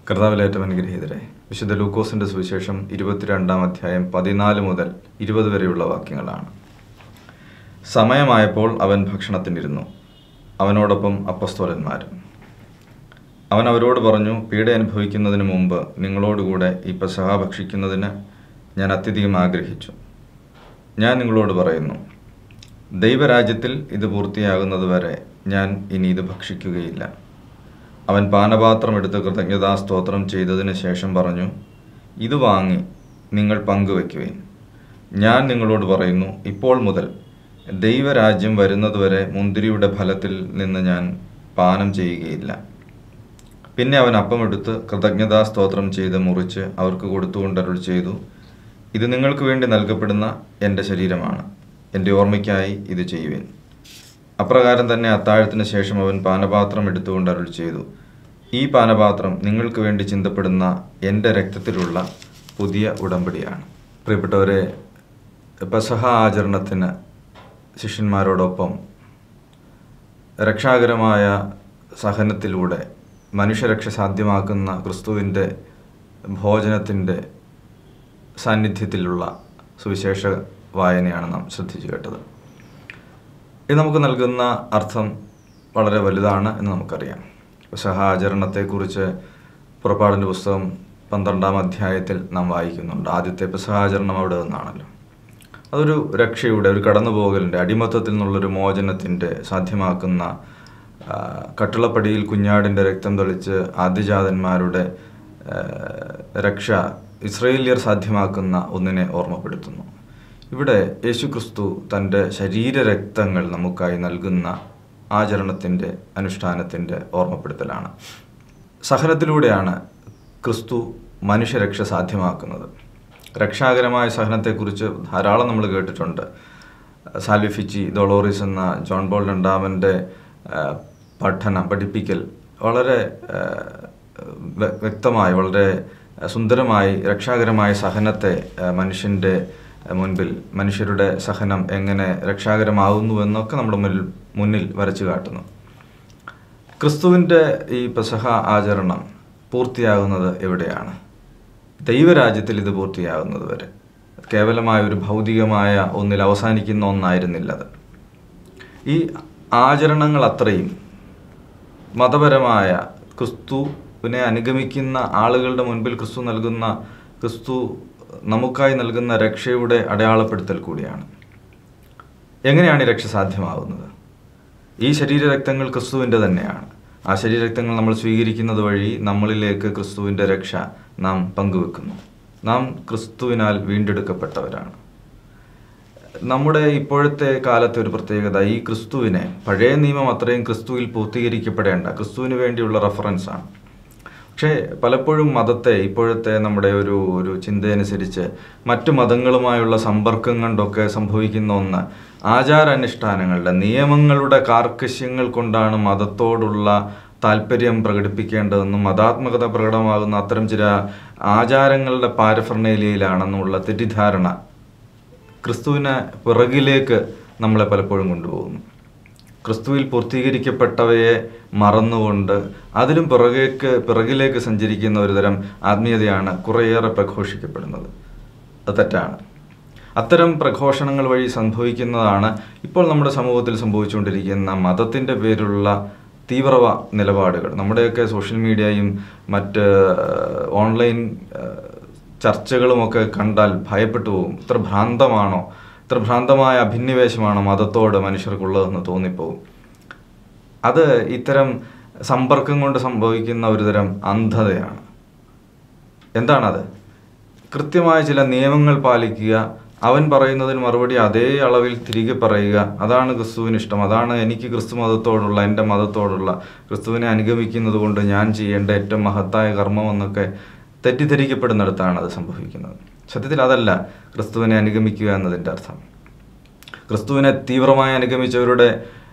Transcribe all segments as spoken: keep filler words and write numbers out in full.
കർത്താവിലേറ്റവും അനുഗ്രഹീതരെ, വിശുദ്ധ ലൂക്കോസിൻ്റെ സുവിശേഷം ഇരുപത്തിരണ്ടാം അധ്യായം പതിനാല് മുതൽ ഇരുപത് വരെയുള്ള വാക്യങ്ങളാണ്. സമയമായപ്പോൾ അവൻ ഭക്ഷണത്തിനിരുന്നു, അവനോടൊപ്പം അപ്പസ്തോലന്മാരും. അവൻ അവരോട് പറഞ്ഞു, പീഡ അനുഭവിക്കുന്നതിന് മുമ്പ് നിങ്ങളോടുകൂടെ ഈ പെസഹ ഭക്ഷിക്കുന്നതിന് ഞാൻ അത്യധികം ആഗ്രഹിച്ചു. ഞാൻ നിങ്ങളോട് പറയുന്നു, ദൈവരാജ്യത്തിൽ ഇത് പൂർത്തിയാകുന്നതുവരെ ഞാൻ ഇനി ഇത് ഭക്ഷിക്കുകയില്ല. അവൻ പാനപാത്രം എടുത്ത് കൃതജ്ഞതാസ്തോത്രം ചെയ്തതിന് ശേഷം പറഞ്ഞു, ഇത് വാങ്ങി നിങ്ങൾ പങ്കുവയ്ക്കുവിൻ. ഞാൻ നിങ്ങളോട് പറയുന്നു, ഇപ്പോൾ മുതൽ ദൈവരാജ്യം വരുന്നതുവരെ മുന്തിരിയുടെ ഫലത്തിൽ നിന്ന് ഞാൻ പാനം ചെയ്യുകയില്ല. പിന്നെ അവൻ അപ്പമെടുത്ത് കൃതജ്ഞതാസ്തോത്രം ചെയ്ത് മുറിച്ച് അവർക്ക് കൊടുത്തുകൊണ്ട് അരുൾ ചെയ്തു, ഇത് നിങ്ങൾക്ക് വേണ്ടി നൽകപ്പെടുന്ന എൻ്റെ ശരീരമാണ്, എൻ്റെ ഓർമ്മയ്ക്കായി ഇത് ചെയ്യുവിൻ. അപ്രകാരം തന്നെ അത്താഴത്തിന് ശേഷം അവൻ പാനപാത്രം എടുത്തുകൊണ്ട് അരുൾ ചെയ്തു, ഈ പാനപാത്രം നിങ്ങൾക്ക് വേണ്ടി ചിന്തപ്പെടുന്ന എൻ്റെ രക്തത്തിലുള്ള പുതിയ ഉടമ്പടിയാണ്. പ്രിയപ്പെട്ടവരെ, പെസഹ ആചരണത്തിന് ശിഷ്യന്മാരോടൊപ്പം രക്ഷാകരമായ സഹനത്തിലൂടെ മനുഷ്യരക്ഷ സാധ്യമാക്കുന്ന ക്രിസ്തുവിൻ്റെ ഭോജനത്തിൻ്റെ സാന്നിധ്യത്തിലുള്ള സുവിശേഷ വായനയാണ് നാം ശ്രദ്ധിച്ചു കേട്ടത്. ഇത് നമുക്ക് നൽകുന്ന അർത്ഥം വളരെ വലുതാണ് എന്ന് നമുക്കറിയാം. പെസഹ ആചരണത്തെക്കുറിച്ച് പുറപ്പാടിൻ്റെ പുസ്തകം പന്ത്രണ്ടാം അധ്യായത്തിൽ നാം വായിക്കുന്നുണ്ട്. ആദ്യത്തെ പെസഹ ആചരണം അവിടെ നിന്നാണല്ലോ. അതൊരു രക്ഷയുടെ, ഒരു കടന്നുപോകലിൻ്റെ, അടിമത്തത്തിൽ നിന്നുള്ളൊരു മോചനത്തിൻ്റെ സാധ്യമാക്കുന്ന, കട്ടിളപ്പടിയിൽ കുഞ്ഞാടിൻ്റെ രക്തം തെളിച്ച് ആദ്യജാതന്മാരുടെ രക്ഷ ഇസ്രയേലിയർ സാധ്യമാക്കുന്ന ഒന്നിനെ ഓർമ്മപ്പെടുത്തുന്നു. ഇവിടെ യേശുക്രിസ്തു തൻ്റെ ശരീരരക്തങ്ങൾ നമുക്കായി നൽകുന്ന ആചരണത്തിൻ്റെ, അനുഷ്ഠാനത്തിൻ്റെ ഓർമ്മപ്പെടുത്തലാണ്. സഹനത്തിലൂടെയാണ് ക്രിസ്തു മനുഷ്യരക്ഷ സാധ്യമാക്കുന്നത്. രക്ഷാകരമായ സഹനത്തെക്കുറിച്ച് ധാരാളം നമ്മൾ കേട്ടിട്ടുണ്ട്. സാൽവിഫിച്ചി ഡൊളോറിസ് എന്ന ജോൺ പോൾ രണ്ടാമൻ്റെ പഠനം, പഠിപ്പിക്കൽ വളരെ വ്യക്തമായി, വളരെ സുന്ദരമായി രക്ഷാകരമായ സഹനത്തെ മനുഷ്യൻ്റെ മുൻപിൽ, മനുഷ്യരുടെ സഹനം എങ്ങനെ രക്ഷാകരമാകുന്നു എന്നൊക്കെ നമ്മുടെ മുന്നിൽ മുന്നിൽ വരച്ചു കാട്ടുന്നു. ക്രിസ്തുവിൻ്റെ ഈ പെസഹ ആചരണം പൂർത്തിയാകുന്നത് എവിടെയാണ്? ദൈവരാജ്യത്തിൽ ഇത് പൂർത്തിയാകുന്നത് വരെ. കേവലമായ ഒരു ഭൗതികമായ ഒന്നിൽ അവസാനിക്കുന്ന ഒന്നായിരുന്നില്ലത്. ഈ ആചരണങ്ങൾ അത്രയും മതപരമായ, ക്രിസ്തുവിനെ അനുഗമിക്കുന്ന ആളുകളുടെ മുൻപിൽ ക്രിസ്തു നൽകുന്ന, ക്രിസ്തു നമുക്കായി നൽകുന്ന രക്ഷയുടെ അടയാളപ്പെടുത്തൽ കൂടിയാണ്. എങ്ങനെയാണ് ഈ രക്ഷ സാധ്യമാകുന്നത്? ഈ ശരീരരക്തങ്ങൾ ക്രിസ്തുവിൻ്റെ തന്നെയാണ്. ആ ശരീരരക്തങ്ങൾ നമ്മൾ സ്വീകരിക്കുന്നത് വഴി നമ്മളിലേക്ക് ക്രിസ്തുവിൻ്റെ രക്ഷ നാം പങ്കുവെക്കുന്നു. നാം ക്രിസ്തുവിനാൽ വീണ്ടെടുക്കപ്പെട്ടവരാണ്. നമ്മുടെ ഇപ്പോഴത്തെ കാലത്തെ ഒരു പ്രത്യേകത, ഈ ക്രിസ്തുവിനെ, പഴയ നിയമം അത്രയും ക്രിസ്തുവിൽ പൂർത്തീകരിക്കപ്പെടേണ്ട, ക്രിസ്തുവിന് വേണ്ടിയുള്ള റെഫറൻസാണ്. പക്ഷേ പലപ്പോഴും മതത്തെ, ഇപ്പോഴത്തെ നമ്മുടെ ഒരു ഒരു ചിന്തയനുസരിച്ച് മറ്റു മതങ്ങളുമായുള്ള സമ്പർക്കം കൊണ്ടൊക്കെ സംഭവിക്കുന്ന ഒന്ന്, ആചാരാനുഷ്ഠാനങ്ങളുടെ, നിയമങ്ങളുടെ കാർക്കശ്യങ്ങൾ കൊണ്ടാണ് മതത്തോടുള്ള താല്പര്യം പ്രകടിപ്പിക്കേണ്ടതെന്നും മതാത്മകത പ്രകടമാകുന്ന അത്തരം ചില ആചാരങ്ങളുടെ പാരഫർണേലിയയിലാണെന്നുള്ള തെറ്റിദ്ധാരണ ക്രിസ്തുവിനെ പിറകിലേക്ക് നമ്മളെ പലപ്പോഴും കൊണ്ടുപോകുന്നു. ക്രിസ്തുവിൽ പൂർത്തീകരിക്കപ്പെട്ടവയെ മറന്നുകൊണ്ട് അതിലും പിറകേക്ക് പിറകിലേക്ക് സഞ്ചരിക്കുന്ന ഒരുതരം ആത്മീയതയാണ് കുറേയേറെ പ്രഘോഷിക്കപ്പെടുന്നത്. അത് തെറ്റാണ്. അത്തരം പ്രഘോഷണങ്ങൾ വഴി സംഭവിക്കുന്നതാണ് ഇപ്പോൾ നമ്മുടെ സമൂഹത്തിൽ സംഭവിച്ചുകൊണ്ടിരിക്കുന്ന മതത്തിൻ്റെ പേരിലുള്ള തീവ്ര നിലപാടുകൾ. നമ്മുടെയൊക്കെ സോഷ്യൽ മീഡിയയും മറ്റ് ഓൺലൈൻ ചർച്ചകളുമൊക്കെ കണ്ടാൽ ഭയപ്പെട്ടു പോകും. ഇത്ര ഭ്രാന്തമാണോ, ഇത്ര ഭ്രാന്തമായ അഭിനിവേശമാണോ മതത്തോട് മനുഷ്യർക്കുള്ളതെന്ന് തോന്നിപ്പോകും. അത് ഇത്തരം സമ്പർക്കം കൊണ്ട് സംഭവിക്കുന്ന ഒരുതരം അന്ധതയാണ്. എന്താണത്? കൃത്യമായ ചില നിയമങ്ങൾ പാലിക്കുക, അവൻ പറയുന്നതിന് മറുപടി അതേ അളവിൽ തിരികെ പറയുക. അതാണ് ക്രിസ്തുവിന് ഇഷ്ടം. അതാണ് എനിക്ക് ക്രിസ്തു മതത്തോടുള്ള, എൻ്റെ മതത്തോടുള്ള, ക്രിസ്തുവിനെ അനുഗമിക്കുന്നത് കൊണ്ട് ഞാൻ ചെയ്യേണ്ട ഏറ്റവും മഹത്തായ കർമ്മം എന്നൊക്കെ തെറ്റിദ്ധരിക്കപ്പെടുന്നിടത്താണ് അത് സംഭവിക്കുന്നത്. സത്യത്തിൽ അതല്ല ക്രിസ്തുവിനെ അനുഗമിക്കുക എന്നതിൻ്റെ അർത്ഥം. ക്രിസ്തുവിനെ തീവ്രമായി അനുഗമിച്ചവരുടെ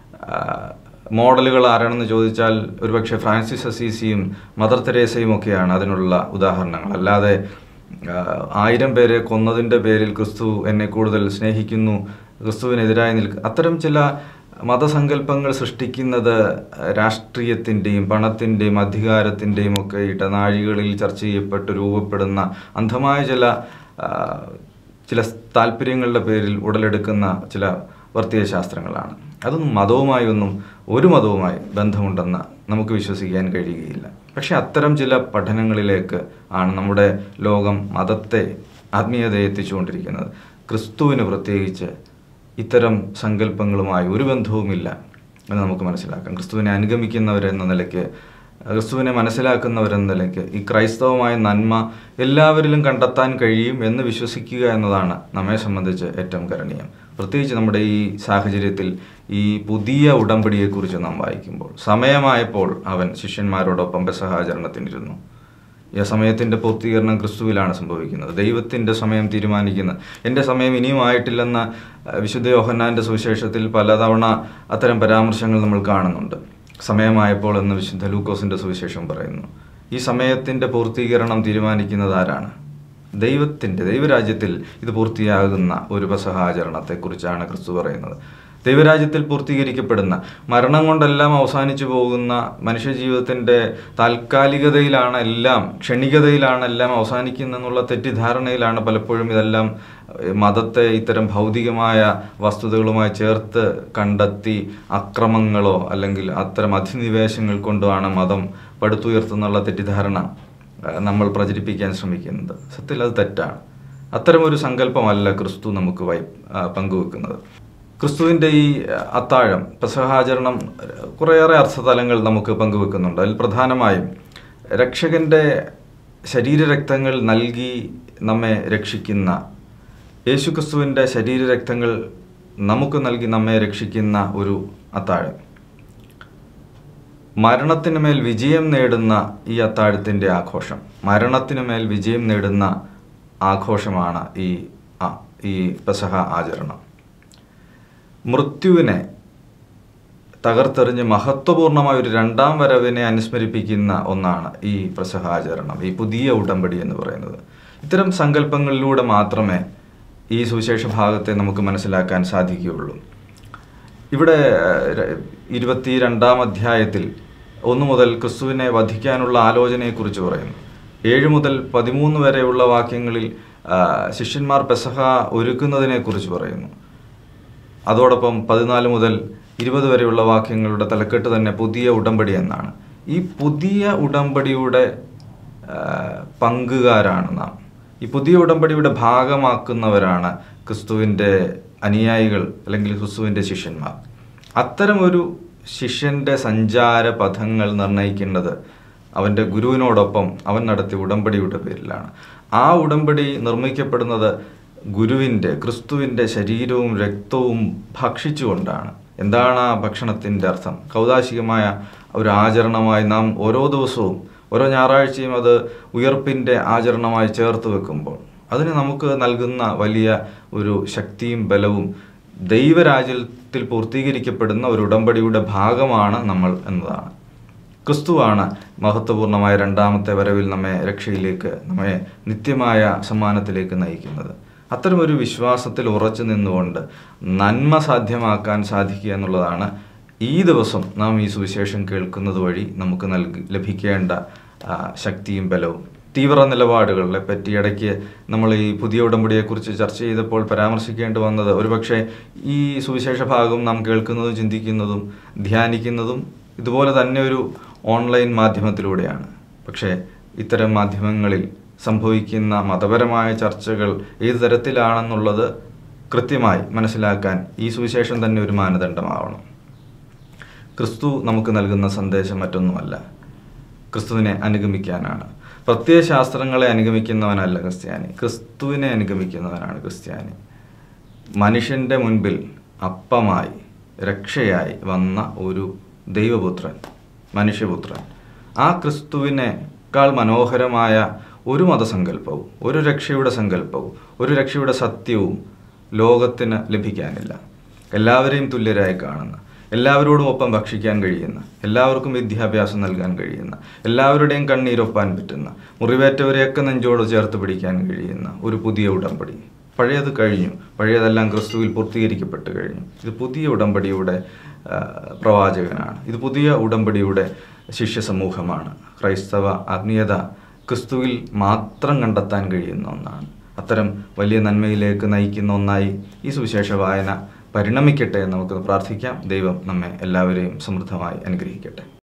മോഡലുകൾ ആരാണെന്ന് ചോദിച്ചാൽ ഒരുപക്ഷെ ഫ്രാൻസിസ് അസീസിയും മദർ തെരേസയും ഒക്കെയാണ് അതിനുള്ള ഉദാഹരണങ്ങൾ. അല്ലാതെ ആയിരം പേരെ കൊന്നതിൻ്റെ പേരിൽ ക്രിസ്തു എന്നെ കൂടുതൽ സ്നേഹിക്കുന്നു, ക്രിസ്തുവിനെതിരായി നിൽക്കുക, അത്തരം ചില മതസങ്കല്പങ്ങൾ സൃഷ്ടിക്കുന്നത് രാഷ്ട്രീയത്തിൻ്റെയും പണത്തിൻ്റെയും അധികാരത്തിൻ്റെയും ഒക്കെ ഇടനാഴികളിൽ ചർച്ച ചെയ്യപ്പെട്ട് രൂപപ്പെടുന്ന അന്ധമായ ചില ചില താല്പര്യങ്ങളുടെ പേരിൽ ഉടലെടുക്കുന്ന ചില വർത്തീയശാസ്ത്രങ്ങളാണ്. അതൊന്നും മതവുമായി ഒന്നും ഒരു മതവുമായി ബന്ധമുണ്ടെന്ന് നമുക്ക് വിശ്വസിക്കാൻ കഴിയുകയില്ല. പക്ഷെ അത്തരം ചില പഠനങ്ങളിലേക്ക് ആണ് നമ്മുടെ ലോകം മതത്തെ, ആത്മീയതയെ എത്തിച്ചുകൊണ്ടിരിക്കുന്നത്. ക്രിസ്തുവിന് പ്രത്യേകിച്ച് ഇത്തരം സങ്കല്പങ്ങളുമായി ഒരു ബന്ധവുമില്ല എന്ന് നമുക്ക് മനസ്സിലാക്കാം. ക്രിസ്തുവിനെ അനുഗമിക്കുന്നവരെന്ന നിലയ്ക്ക്, ക്രിസ്തുവിനെ മനസ്സിലാക്കുന്നവരെന്ന നിലയ്ക്ക് ഈ ക്രൈസ്തവമായ നന്മ എല്ലാവരിലും കണ്ടെത്താൻ കഴിയും എന്ന് വിശ്വസിക്കുക എന്നതാണ് നമ്മെ സംബന്ധിച്ച് ഏറ്റവും കരണീയം. പ്രത്യേകിച്ച് നമ്മുടെ ഈ സാഹചര്യത്തിൽ ഈ പുതിയ ഉടമ്പടിയെക്കുറിച്ച് നാം വായിക്കുമ്പോൾ, സമയമായപ്പോൾ അവൻ ശിഷ്യന്മാരോടൊപ്പം പെസഹാചരണത്തിനിരുന്നു. ഈ സമയത്തിൻ്റെ പൂർത്തീകരണം ക്രിസ്തുവിലാണ് സംഭവിക്കുന്നത്. ദൈവത്തിൻ്റെ സമയം തീരുമാനിക്കുന്നത്. എൻ്റെ സമയം ഇനിയും ആയിട്ടില്ലെന്ന വിശുദ്ധ യോഹന്നാൻ്റെ സുവിശേഷത്തിൽ പലതവണ അത്തരം പരാമർശങ്ങൾ നമ്മൾ കാണുന്നുണ്ട്. സമയമായപ്പോൾ എന്ന് വിശുദ്ധ ലൂക്കോസിൻ്റെ സുവിശേഷം പറയുന്നു. ഈ സമയത്തിൻ്റെ പൂർത്തീകരണം തീരുമാനിക്കുന്നത് ആരാണ്? ദൈവത്തിൻ്റെ, ദൈവരാജ്യത്തിൽ ഇത് പൂർത്തിയാകുന്ന ഒരു പെസഹാചരണത്തെക്കുറിച്ചാണ് ക്രിസ്തു പറയുന്നത്. ദൈവരാജ്യത്തിൽ പൂർത്തീകരിക്കപ്പെടുന്ന, മരണം കൊണ്ടെല്ലാം അവസാനിച്ചു പോകുന്ന മനുഷ്യജീവിതത്തിൻ്റെ താൽക്കാലികതയിലാണ് എല്ലാം, ക്ഷണികതയിലാണ് എല്ലാം അവസാനിക്കുന്നതെന്നുള്ള തെറ്റിദ്ധാരണയിലാണ് പലപ്പോഴും ഇതെല്ലാം മതത്തെ ഇത്തരം ഭൗതികമായ വസ്തുതകളുമായി ചേർത്ത് കണ്ടെത്തി അക്രമങ്ങളോ അല്ലെങ്കിൽ അത്തരം അധിനിവേശങ്ങൾ കൊണ്ടുമാണ് മതം പടുത്തുയർത്തുന്നുള്ള തെറ്റിദ്ധാരണ നമ്മൾ പ്രചരിപ്പിക്കാൻ ശ്രമിക്കുന്നത്. സത്യത്തിൽ അത് തെറ്റാണ്. അത്തരമൊരു സങ്കല്പമല്ല ക്രിസ്തു നമുക്ക് വൈ പങ്കുവെക്കുന്നത്. ക്രിസ്തുവിൻ്റെ ഈ അത്താഴം, പെസഹാചരണം കുറേയേറെ അർത്ഥതലങ്ങൾ നമുക്ക് പങ്കുവെക്കുന്നുണ്ട്. അതിൽ പ്രധാനമായും രക്ഷകൻ്റെ ശരീരരക്തങ്ങൾ നൽകി നമ്മെ രക്ഷിക്കുന്ന, യേശുക്രിസ്തുവിൻ്റെ ശരീരരക്തങ്ങൾ നമുക്ക് നൽകി നമ്മെ രക്ഷിക്കുന്ന ഒരു അത്താഴം, മരണത്തിന് മേൽ വിജയം നേടുന്ന ഈ അത്താഴത്തിൻ്റെ ആഘോഷം, മരണത്തിന് മേൽ വിജയം നേടുന്ന ആഘോഷമാണ് ഈ ഈ പെസഹ ആചരണം. മൃത്യുവിനെ തകർത്തെറിഞ്ഞ് മഹത്വപൂർണമായ ഒരു രണ്ടാം വരവിനെ അനുസ്മരിപ്പിക്കുന്ന ഒന്നാണ് ഈ പെസഹാചരണം, ഈ പുതിയ ഉടമ്പടി എന്ന് പറയുന്നത്. ഇത്തരം സങ്കല്പങ്ങളിലൂടെ മാത്രമേ ഈ സുവിശേഷ ഭാഗത്തെ നമുക്ക് മനസ്സിലാക്കാൻ സാധിക്കുകയുള്ളൂ. ഇവിടെ ഇരുപത്തി രണ്ടാം അധ്യായത്തിൽ ഒന്ന് മുതൽ ക്രിസ്തുവിനെ വധിക്കാനുള്ള ആലോചനയെക്കുറിച്ച് പറയുന്നു. ഏഴ് മുതൽ പതിമൂന്ന് വരെയുള്ള വാക്യങ്ങളിൽ ശിഷ്യന്മാർ പെസഹ ഒരുക്കുന്നതിനെക്കുറിച്ച് പറയുന്നു. അതോടൊപ്പം പതിനാല് മുതൽ ഇരുപത് വരെയുള്ള വാക്യങ്ങളുടെ തലക്കെട്ട് തന്നെ പുതിയ ഉടമ്പടി എന്നാണ്. ഈ പുതിയ ഉടമ്പടിയുടെ പങ്കുകാരാണ് നാം. ഈ പുതിയ ഉടമ്പടിയുടെ ഭാഗമാക്കുന്നവരാണ് ക്രിസ്തുവിൻ്റെ അനുയായികൾ അല്ലെങ്കിൽ ക്രിസ്തുവിൻ്റെ ശിഷ്യന്മാർ. അത്തരമൊരു ശിഷ്യൻ്റെ സഞ്ചാര പഥങ്ങൾ നിർണ്ണയിക്കേണ്ടത് അവൻ്റെ ഗുരുവിനോടൊപ്പം അവൻ നടത്തിയ ഉടമ്പടിയുടെ പേരിലാണ്. ആ ഉടമ്പടി നിർമ്മിക്കപ്പെടുന്നത് ഗുരുവിൻ്റെ, ക്രിസ്തുവിൻ്റെ ശരീരവും രക്തവും ഭക്ഷിച്ചുകൊണ്ടാണ്. എന്താണ് ആ ഭക്ഷണത്തിൻ്റെ അർത്ഥം? കൗദാശികമായ ഒരു ആചരണമായി നാം ഓരോ ദിവസവും ഓരോ ഞായറാഴ്ചയും അത് ഉയർപ്പിൻ്റെ ആചരണമായി ചേർത്ത് വെക്കുമ്പോൾ അതിന് നമുക്ക് നൽകുന്ന വലിയ ഒരു ശക്തിയും ബലവും ദൈവരാജ്യത്തിൽ പൂർത്തീകരിക്കപ്പെടുന്ന ഒരു ഉടമ്പടിയുടെ ഭാഗമാണ് നമ്മൾ എന്നതാണ്. ക്രിസ്തുവാണ് മഹത്വപൂർണമായ രണ്ടാമത്തെ വരവിൽ നമ്മെ രക്ഷയിലേക്ക്, നമ്മെ നിത്യമായ സമ്മാനത്തിലേക്ക് നയിക്കുന്നത്. അത്തരമൊരു വിശ്വാസത്തിൽ ഉറച്ചു നിന്നുകൊണ്ട് നന്മ സാധ്യമാക്കാൻ സാധിക്കുക എന്നുള്ളതാണ് ഈ ദിവസം നാം ഈ സുവിശേഷം കേൾക്കുന്നത് വഴി നമുക്ക് നൽകി ലഭിക്കേണ്ട ശക്തിയും ബലവും. തീവ്ര നിലപാടുകളെ പറ്റി ഇടയ്ക്ക് നമ്മൾ ഈ പുതിയ ഉടമ്പടിയെക്കുറിച്ച് ചർച്ച ചെയ്തപ്പോൾ പരാമർശിക്കേണ്ടി വന്നത്, ഒരുപക്ഷെ ഈ സുവിശേഷ ഭാഗം നാം കേൾക്കുന്നതും ചിന്തിക്കുന്നതും ധ്യാനിക്കുന്നതും ഇതുപോലെ തന്നെ ഒരു ഓൺലൈൻ മാധ്യമത്തിലൂടെയാണ്. പക്ഷേ ഇത്തരം മാധ്യമങ്ങളിൽ സംഭവിക്കുന്ന മതപരമായ ചർച്ചകൾ ഏത് തരത്തിലാണെന്നുള്ളത് കൃത്യമായി മനസ്സിലാക്കാൻ ഈ സുവിശേഷം തന്നെ ഒരു മാനദണ്ഡമാവണം. ക്രിസ്തു നമുക്ക് നൽകുന്ന സന്ദേശം മറ്റൊന്നുമല്ല, ക്രിസ്തുവിനെ അനുഗമിക്കാനാണ്. പ്രത്യയശാസ്ത്രങ്ങളെ അനുഗമിക്കുന്നവനല്ല ക്രിസ്ത്യാനി, ക്രിസ്തുവിനെ അനുഗമിക്കുന്നവനാണ് ക്രിസ്ത്യാനി. മനുഷ്യൻ്റെ മുൻപിൽ അപ്പമായി രക്ഷയായി വന്ന ഒരു ദൈവപുത്രൻ, മനുഷ്യപുത്രൻ. ആ ക്രിസ്തുവിനേക്കാൾ മനോഹരമായ ഒരു മതസങ്കല്പവും ഒരു രക്ഷയുടെ സങ്കല്പവും ഒരു രക്ഷയുടെ സത്യവും ലോകത്തിന് ലഭിക്കാനില്ല. എല്ലാവരെയും തുല്യരായി കാണുന്ന, എല്ലാവരോടും ഒപ്പം ഭക്ഷിക്കാൻ കഴിയുന്ന, എല്ലാവർക്കും വിദ്യാഭ്യാസം നൽകാൻ കഴിയുന്ന, എല്ലാവരുടെയും കണ്ണീരൊപ്പാൻ പറ്റുന്ന, മുറിവേറ്റവരെയൊക്കെ നെഞ്ചോട് ചേർത്ത് പിടിക്കാൻ കഴിയുന്ന ഒരു പുതിയ ഉടമ്പടി. പഴയത് കഴിഞ്ഞു, പഴയതെല്ലാം ക്രിസ്തുവിൽ പൂർത്തീകരിക്കപ്പെട്ട് കഴിഞ്ഞു. ഇത് പുതിയ ഉടമ്പടിയുടെ പ്രവാചകനാണ്. ഇത് പുതിയ ഉടമ്പടിയുടെ ശിഷ്യ സമൂഹമാണ്. ക്രൈസ്തവ ആത്മീയത ക്രിസ്തുവിൽ മാത്രം കണ്ടെത്താൻ കഴിയുന്ന ഒന്നാണ്. അത്തരം വലിയ നന്മയിലേക്ക് നയിക്കുന്ന ഒന്നായി ഈ സുവിശേഷ വായന പരിണമിക്കട്ടെ എന്ന് നമുക്ക് പ്രാർത്ഥിക്കാം. ദൈവം നമ്മെ എല്ലാവരെയും സമൃദ്ധമായി അനുഗ്രഹിക്കട്ടെ.